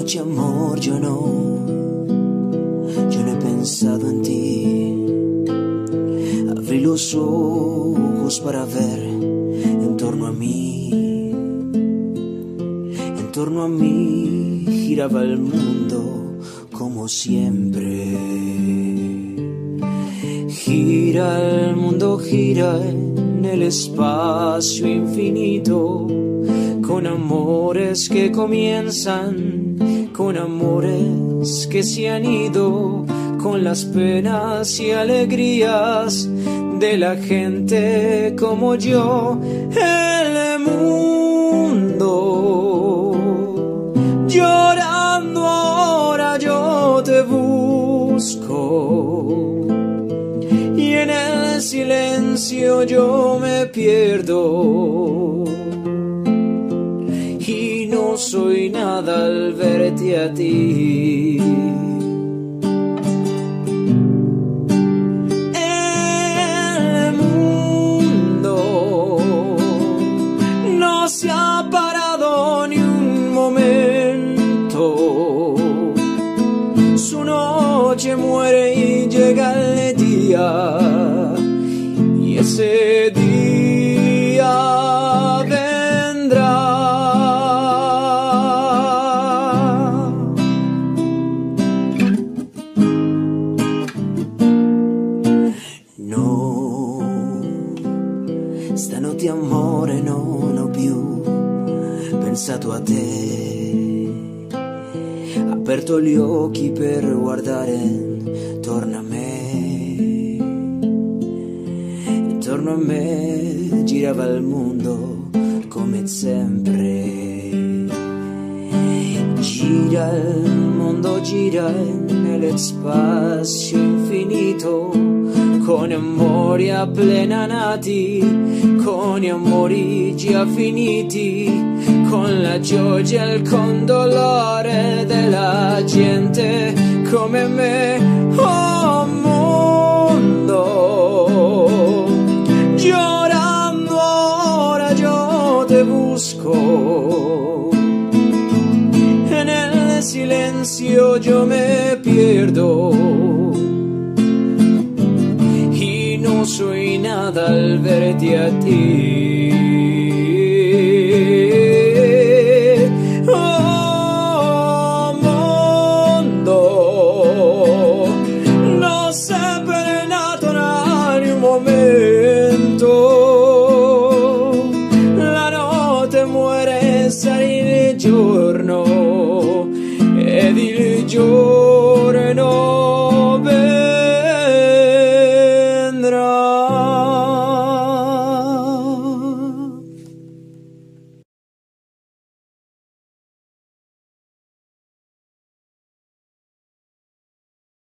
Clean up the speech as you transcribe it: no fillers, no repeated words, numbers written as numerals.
noche, amor, yo no he pensado en ti. Abrí los ojos para ver en torno a mí. En torno a mí giraba el mundo como siempre. Gira el mundo, gira en el espacio infinito, con amores que comienzan, con amores que se han ido, con las penas y alegrías de la gente como yo. El mundo llorando ahora, yo te busco, y en el silencio yo me pierdo, y no soy nada al verte a ti. El mundo no se ha parado ni un momento. Su noche muere y llega el día, y ese día vendrá. No, stanotte amore non ho più pensato a te. Aperto gli occhi per guardare intorno a me. Intorno a me girava il mondo come sempre. Gira il mondo, gira nello spazio infinito, con amori appena nati, con amori già finiti, con la gioia e il condolore della gente come me. Oh mondo, llorando ora yo te busco, e nel silenzio yo me pierdo, y no soy nada al verte a ti. La notte muore, sale il giorno, ed il giorno